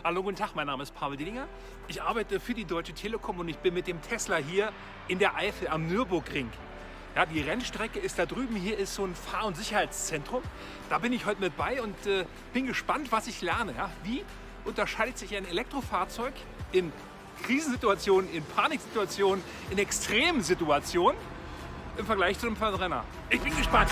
Hallo, guten Tag, mein Name ist Pavel Dillinger. Ich arbeite für die Deutsche Telekom und ich bin mit dem Tesla hier in der Eifel am Nürburgring. Ja, die Rennstrecke ist da drüben, hier ist so ein Fahr- und Sicherheitszentrum. Da bin ich heute mit bei und bin gespannt, was ich lerne. Ja? Wie unterscheidet sich ein Elektrofahrzeug in Krisensituationen, in Paniksituationen, in extremen Situationen im Vergleich zu einem Verbrenner? Ich bin gespannt.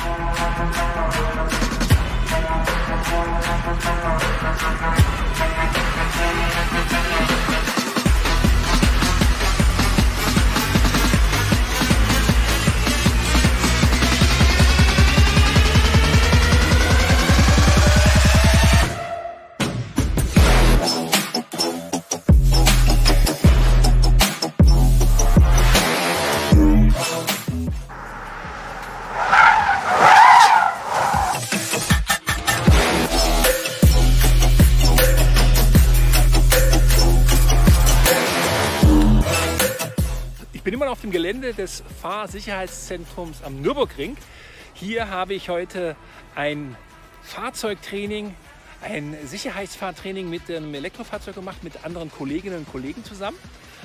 Ich bin immer noch auf dem Gelände des Fahrsicherheitszentrums am Nürburgring. Hier habe ich heute ein Fahrzeugtraining, ein Sicherheitsfahrtraining mit einem Elektrofahrzeug gemacht, mit anderen Kolleginnen und Kollegen zusammen.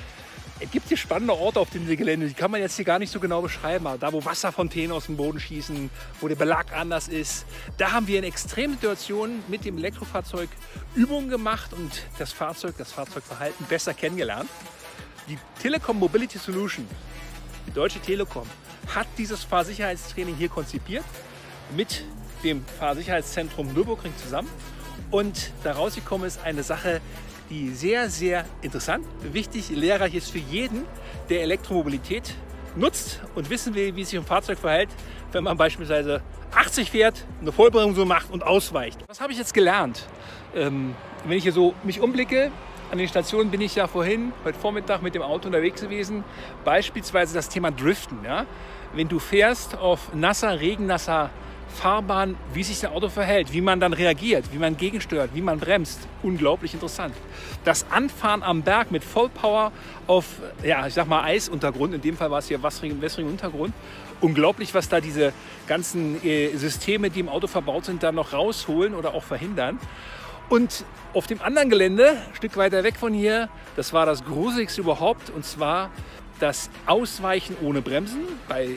Es gibt hier spannende Orte auf dem Gelände, die kann man jetzt hier gar nicht so genau beschreiben. Aber da, wo Wasserfontänen aus dem Boden schießen, wo der Belag anders ist, da haben wir in Extremsituationen mit dem Elektrofahrzeug Übungen gemacht und das Fahrzeugverhalten besser kennengelernt. Die Telekom Mobility Solution, die Deutsche Telekom, hat dieses Fahrsicherheitstraining hier konzipiert mit dem Fahrsicherheitszentrum Nürburgring zusammen. Und daraus gekommen ist eine Sache, die sehr, sehr interessant, wichtig, lehrreich ist für jeden, der Elektromobilität nutzt und wissen will, wie sich ein Fahrzeug verhält, wenn man beispielsweise 80 fährt, eine Vollbremsung macht und ausweicht. Was habe ich jetzt gelernt? Wenn ich hier so mich umblicke, an den Stationen bin ich ja vorhin, heute Vormittag mit dem Auto unterwegs gewesen. Beispielsweise das Thema Driften. Ja? Wenn du fährst auf nasser, regennasser Fahrbahn, wie sich das Auto verhält, wie man dann reagiert, wie man gegensteuert, wie man bremst. Unglaublich interessant. Das Anfahren am Berg mit Vollpower auf, ja, ich sag mal Eisuntergrund, in dem Fall war es hier wässrigen Untergrund. Unglaublich, was da diese ganzen Systeme, die im Auto verbaut sind, dann noch rausholen oder auch verhindern. Und auf dem anderen Gelände, ein Stück weiter weg von hier, das war das Gruseligste überhaupt, und zwar das Ausweichen ohne Bremsen bei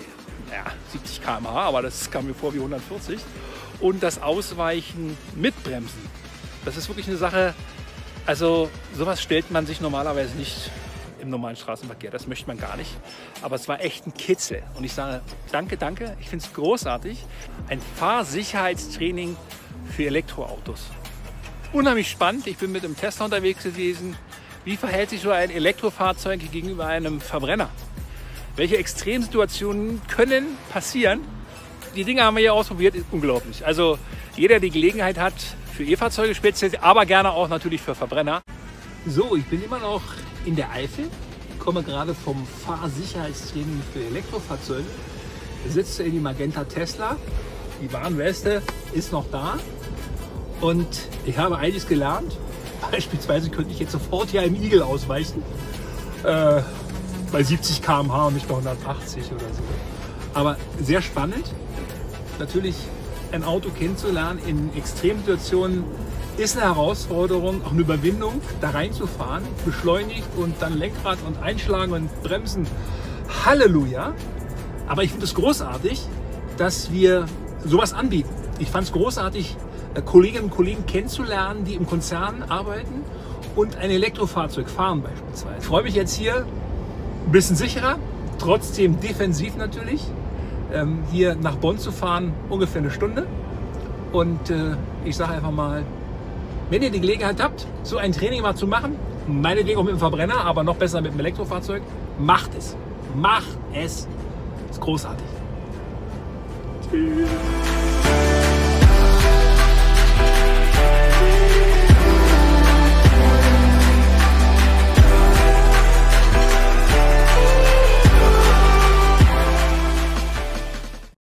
70 km/h, aber das kam mir vor wie 140, und das Ausweichen mit Bremsen. Das ist wirklich eine Sache, also sowas stellt man sich normalerweise nicht im normalen Straßenverkehr, das möchte man gar nicht, aber es war echt ein Kitzel und ich sage danke, danke, ich finde es großartig, ein Fahrsicherheitstraining für Elektroautos. Unheimlich spannend, ich bin mit einem Tesla unterwegs gewesen. Wie verhält sich so ein Elektrofahrzeug gegenüber einem Verbrenner? Welche Extremsituationen können passieren? Die Dinge haben wir hier ausprobiert, ist unglaublich. Also jeder, der die Gelegenheit hat, für E-Fahrzeuge speziell, aber gerne auch natürlich für Verbrenner. So, ich bin immer noch in der Eifel, komme gerade vom Fahrsicherheitstraining für Elektrofahrzeuge. Sitze in die Magenta Tesla, die Warnweste ist noch da. Und ich habe einiges gelernt. Beispielsweise könnte ich jetzt sofort hier einem Igel ausweichen. Bei 70 km/h und nicht bei 180 oder so. Aber sehr spannend. Natürlich ein Auto kennenzulernen in Extremsituationen ist eine Herausforderung, auch eine Überwindung, da reinzufahren, beschleunigt und dann Lenkrad und einschlagen und bremsen. Halleluja! Aber ich finde es großartig, dass wir sowas anbieten. Ich fand es großartig, Kolleginnen und Kollegen kennenzulernen, die im Konzern arbeiten und ein Elektrofahrzeug fahren beispielsweise. Ich freue mich jetzt hier ein bisschen sicherer, trotzdem defensiv natürlich, hier nach Bonn zu fahren, ungefähr eine Stunde. Und ich sage einfach mal, wenn ihr die Gelegenheit habt, so ein Training mal zu machen, meinetwegen auch mit dem Verbrenner, aber noch besser mit dem Elektrofahrzeug, macht es. Macht es. Das ist großartig. Tschüss.